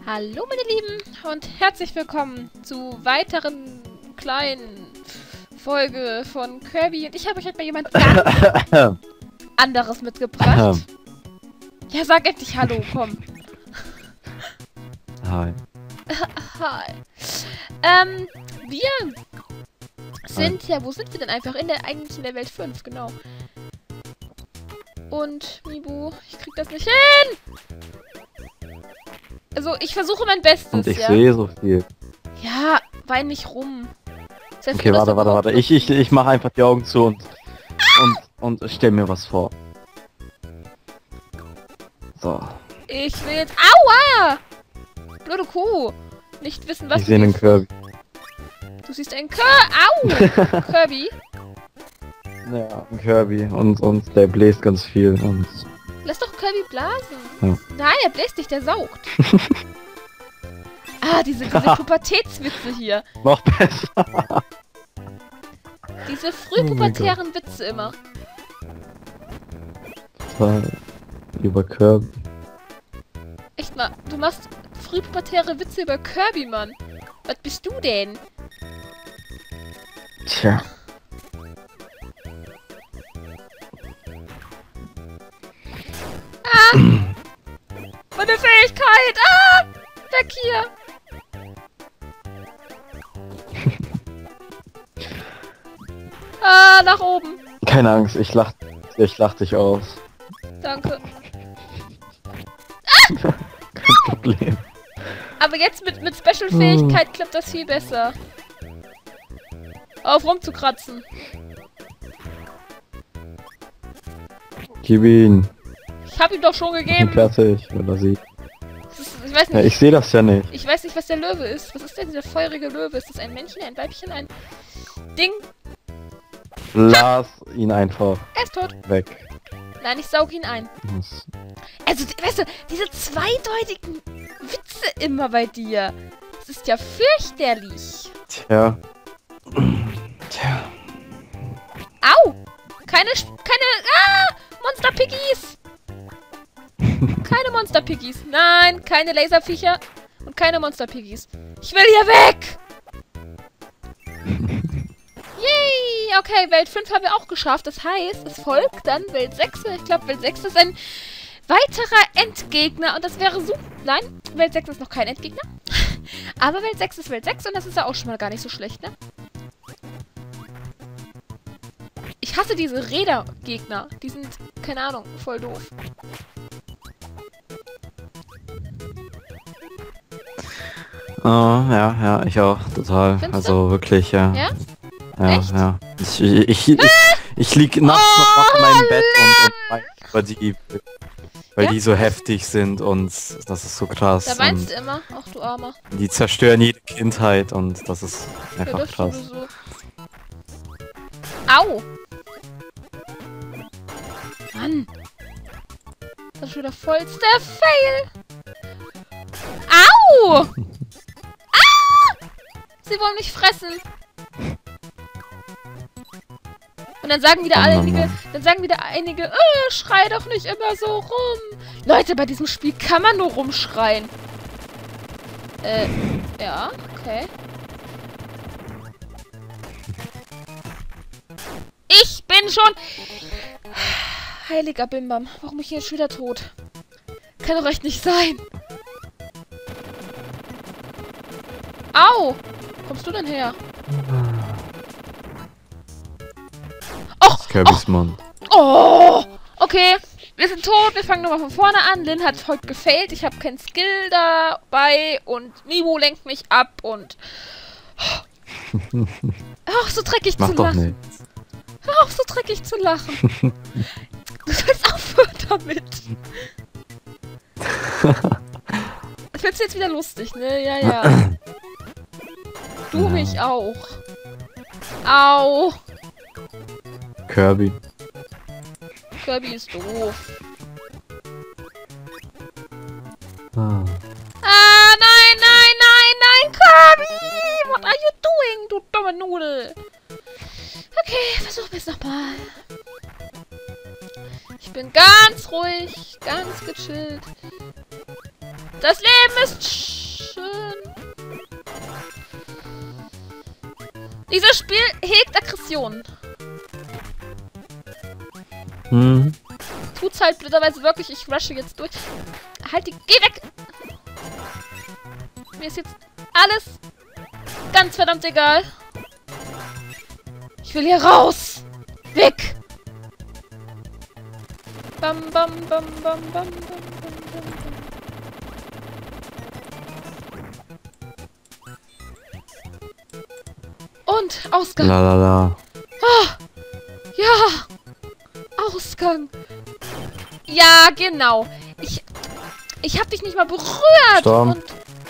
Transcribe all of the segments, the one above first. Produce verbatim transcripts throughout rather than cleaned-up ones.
Hallo meine Lieben und herzlich willkommen zu weiteren kleinen Folge von Kirby. Und ich habe euch heute mal jemand ganz anderes mitgebracht. Ja, sag endlich Hallo, komm. Hi. Hi. Ähm, wir sind, Hi. ja, wo sind wir denn einfach? In der, eigentlich in der Welt fünf, genau. Und, Mibu, ich krieg das nicht hin! Also, ich versuche mein Bestes, Und ich ja. sehe so viel. Ja, wein nicht rum. Sehr Okay, froh, warte, warte, warte. Ich, ich, ich mache einfach die Augen zu und, und, und stell mir was vor. So. Ich will jetzt... Aua! Blöde Kuh. Nicht wissen, was Ich sehe einen Kirby. Du siehst einen Kirby. Au! Kirby. Ja, ein Kirby. Und, und der bläst ganz viel. Und Lass doch Kirby blasen. Ja. Nein, er bläst nicht, der saugt. Ah, diese, diese Pubertätswitze hier. noch besser. Diese frühpubertären Witze immer. Total. Über Kirby. Echt mal, du machst frühpubertäre Witze über Kirby, Mann. Was bist du denn? Tja. Ah! Meine Fähigkeit! Ah! Weg hier! Ah, nach oben. Keine Angst, ich lach, ich lach dich aus. Danke. Kein Problem. Aber jetzt mit, mit Special-Fähigkeit klappt das viel besser. Auf rumzukratzen. Gib ihn. Ich hab ihm doch schon gegeben. Fertig, wenn er sieht. Das ist, ich weiß nicht. Ja, ich sehe das ja nicht. Ich weiß nicht, was der Löwe ist. Was ist denn dieser feurige Löwe? Ist das ein Männchen, ein Weibchen, ein Ding? Lass ihn einfach Er ist tot. weg. Nein, ich saug ihn ein. Das- Also, weißt du, diese zweideutigen Witze immer bei dir. Das ist ja fürchterlich. Tja. Tja. Au! Keine, Sch- keine, ah! Monster-Piggies! Keine Monster-Piggies. Nein, keine Laserviecher und keine Monster-Piggies. Ich will hier weg! Yay! Okay, Welt fünf haben wir auch geschafft. Das heißt, es folgt dann Welt sechs. Ich glaube, Welt sechs ist ein weiterer Endgegner. Und das wäre so... Nein, Welt sechs ist noch kein Endgegner. Aber Welt sechs ist Welt sechs und das ist ja auch schon mal gar nicht so schlecht, ne? Ich hasse diese Rädergegner. Die sind, keine Ahnung, voll doof. Oh, ja, ja, ich auch, total. Findest also wirklich, ja. Ja? Ja, Echt? ja. Ich, ich, ich, ich lieg nachts noch auf meinem Bett und, und wein über die, weil Ja? die so heftig sind und das ist so krass. Da weinst Und du immer. Ach du Armer. die zerstören jede Kindheit und das ist Ja, einfach das krass. sowieso. Au! Mann! Das ist schon der vollste Fail! Au! Ah! Sie wollen mich fressen! Und dann sagen wieder Oh, Mann, einige, Mann. dann sagen wieder einige, äh, schrei doch nicht immer so rum. Leute, bei diesem Spiel kann man nur rumschreien. Äh, ja, okay. Ich bin schon... Heiliger Bimbam, warum bin ich jetzt schon wieder tot? Kann doch echt nicht sein. Au! Wo kommst du denn her? Och! Kirby's Mund. Oh! Okay, wir sind tot, wir fangen nochmal von vorne an. Lynn hat heute gefailt, ich habe keinen Skill dabei und Mibu lenkt mich ab und... Ach, so dreckig Mach zu doch lachen. nichts. Hör auf, so dreckig zu lachen. Du sollst aufhören damit. Das findest du jetzt wieder lustig, ne? Ja, ja. Du mich auch. Au. Kirby. Kirby ist doof. Ah. Ah, nein, nein, nein, nein, Kirby! What are you doing, du dumme Nudel? Okay, versuchen wir es nochmal. Ich bin ganz ruhig, ganz gechillt. Das Leben ist schön. Dieses Spiel hegt Aggressionen. Hm. Tut's halt blöderweise wirklich. Ich rushe jetzt durch. Halt die... Geh weg! Mir ist jetzt alles ganz verdammt egal. Ich will hier raus! Weg! Bam, bam, bam, bam, bam, bam, bam, bam. Und Ausgang. La la la. Ah, ja! Ausgang. Ja, genau. Ich, ich hab dich nicht mal berührt. Storm. Und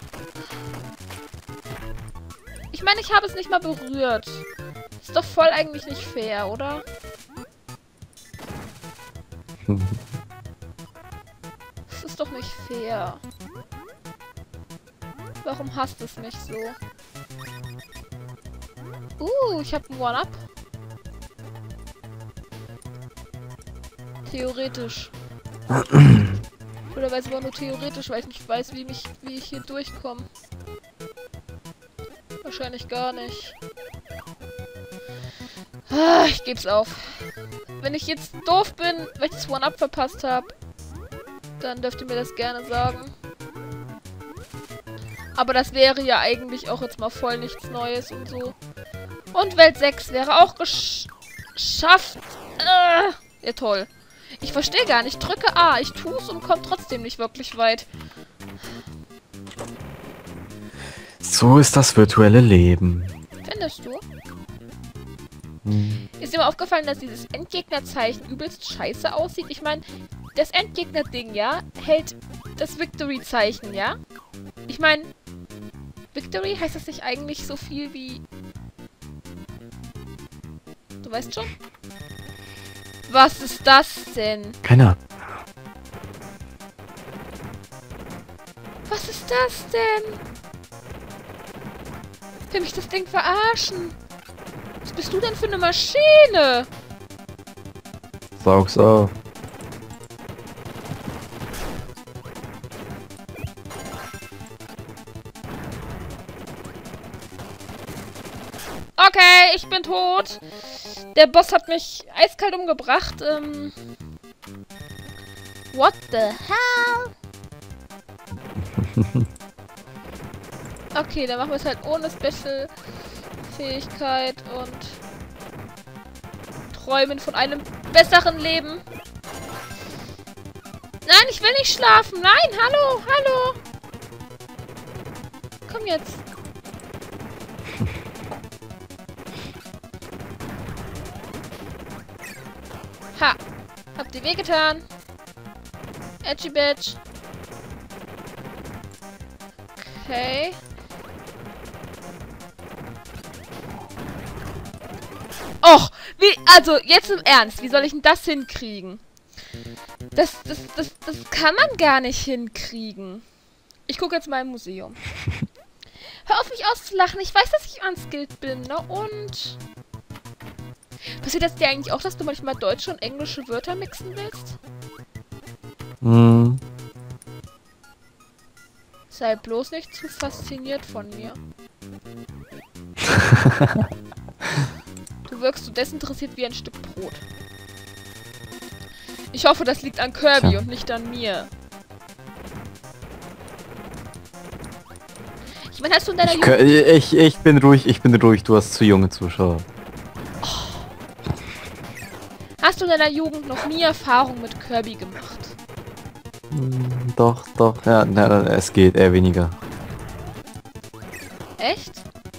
ich meine, ich habe es nicht mal berührt. Ist doch voll eigentlich nicht fair, oder? Das ist doch nicht fair. Warum hasst es mich so? Uh, ich habe ein One-Up. Theoretisch. Oder weiß aber nur theoretisch, weil ich nicht weiß, wie, mich, wie ich hier durchkomme. Wahrscheinlich gar nicht. Ah, ich geb's auf. Wenn ich jetzt doof bin, weil ich das One-Up verpasst habe, dann dürft ihr mir das gerne sagen. Aber das wäre ja eigentlich auch jetzt mal voll nichts Neues und so. Und Welt sechs wäre auch gesch geschafft. Äh, ja, toll. Ich verstehe gar nicht. Drücke A, ich tu's und komme trotzdem nicht wirklich weit. So ist das virtuelle Leben. Findest du? Hm. Ist dir mal aufgefallen, dass dieses Endgegnerzeichen übelst scheiße aussieht? Ich meine, das Endgegner-Ding, ja, hält das Victory-Zeichen, ja? Ich meine, Victory heißt das nicht eigentlich so viel wie... Du weißt schon? Was ist das denn? Keiner. Was ist das denn? Will mich das Ding verarschen? Was bist du denn für eine Maschine? Saug's auf. Okay, ich bin tot. Der Boss hat mich eiskalt umgebracht. Ähm What the hell? Okay, dann machen wir es halt ohne Special-Fähigkeit und träumen von einem besseren Leben. Nein, ich will nicht schlafen. Nein, hallo, hallo. Komm jetzt. Ha! Habt ihr wehgetan? Edgy Bitch. Okay. Och, wie, also, jetzt im Ernst, wie soll ich denn das hinkriegen? Das, das, das, das kann man gar nicht hinkriegen. Ich gucke jetzt mal im Museum. Hör auf mich auszulachen, ich weiß, dass ich unskilled bin, ne? Und... Passiert das dir eigentlich auch, dass du manchmal deutsche und englische Wörter mixen willst? Hm. Sei bloß nicht zu fasziniert von mir. Du wirkst so desinteressiert wie ein Stück Brot. Ich hoffe, das liegt an Kirby Tja. und nicht an mir. Ich meine, hast du in deiner Ich, Jugend... kö- ich, ich bin ruhig, ich bin ruhig, du hast zu junge Zuschauer. Hast du in deiner Jugend noch nie Erfahrung mit Kirby gemacht? Hm, doch, doch, ja, na, es geht eher weniger. Echt?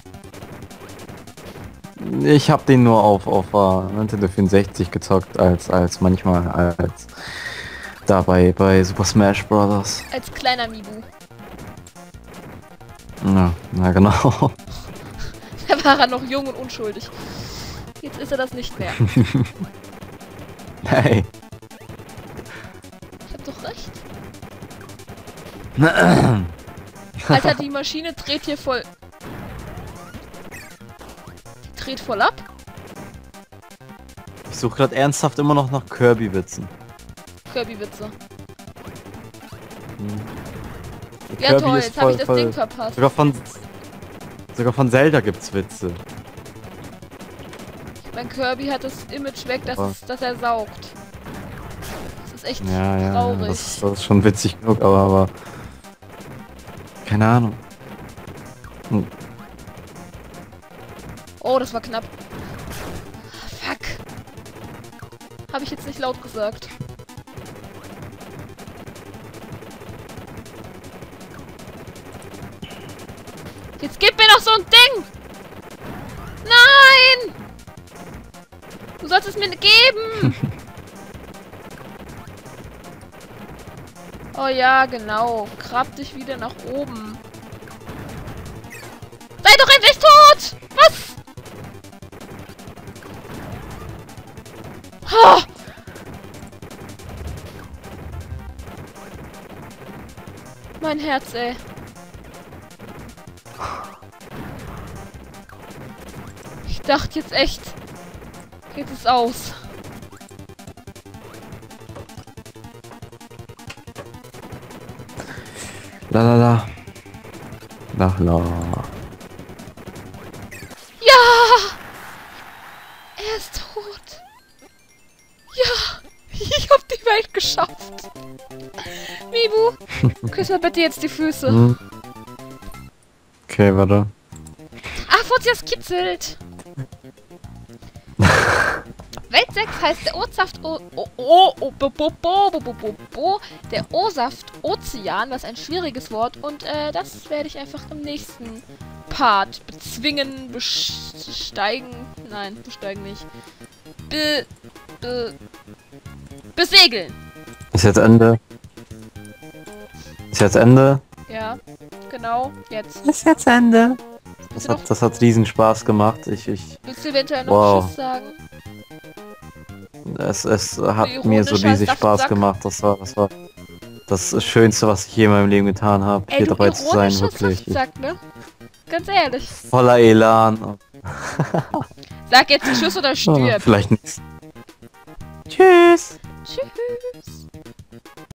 Ich habe den nur auf auf uh, Nintendo vierundsechzig gezockt, als als manchmal als dabei bei Super Smash Bros. Als kleiner Mibu. Ja, na genau. Da war er noch jung und unschuldig. Jetzt ist er das nicht mehr. Hey. Ich hab doch recht. Alter, die Maschine dreht hier voll... Die dreht voll ab. Ich suche gerade ernsthaft immer noch nach Kirby-Witzen. Kirby-Witze. Hm. Ja Kirby toll, ist jetzt habe ich voll- das Ding voll- verpasst. Sogar von, sogar von Zelda gibt's Witze. Mein Kirby hat das Image weg, dass, Aber- es, dass er saugt. Das ist echt Ja, ja, ja, traurig. das, ist- das ist schon witzig genug, aber, aber keine Ahnung. Hm. Oh, das war knapp. Fuck. Habe ich jetzt nicht laut gesagt. Jetzt gib mir doch so ein Ding! Nein! Du sollst es mir geben! Oh ja, genau. Grab dich wieder nach oben. Sei doch endlich tot! Was? Oh. Mein Herz, ey. Ich dachte jetzt echt, geht es aus. La la la. La la. Ja! Er ist tot. Ja! Ich hab die Welt geschafft. Mibu, küss mal bitte jetzt die Füße. Hm. Okay, warte. Ach, Furzias kitzelt. Welt sechs heißt der O-Saft O... O... O... O... Bo... Bo... Bo... Bo... Bo... Bo... Bo... Der O-Saft Ozean, was ein schwieriges Wort. Und, äh, das werde ich einfach im nächsten Part bezwingen, besteigen... Nein, besteigen nicht. Be... Be... Besegeln. Ist jetzt Ende. Ist jetzt Ende. Ja, genau, jetzt. Ist jetzt Ende. Das Willst du, noch, hat, das hat riesen Spaß gemacht. Ich, ich, willst du eventuell noch Wow. Tschüss sagen? es, es hat Wie mir so ironisch riesig als Spaß Saftsack. gemacht. Das war, das war das Schönste, was ich je in meinem Leben getan habe, Ey, hier du dabei zu sein, ironischer wirklich. Ich, Saftsack, ne? Ganz ehrlich. voller Elan. Sag jetzt Tschüss oder Oh, stirb. vielleicht nicht. Tschüss. Tschüss.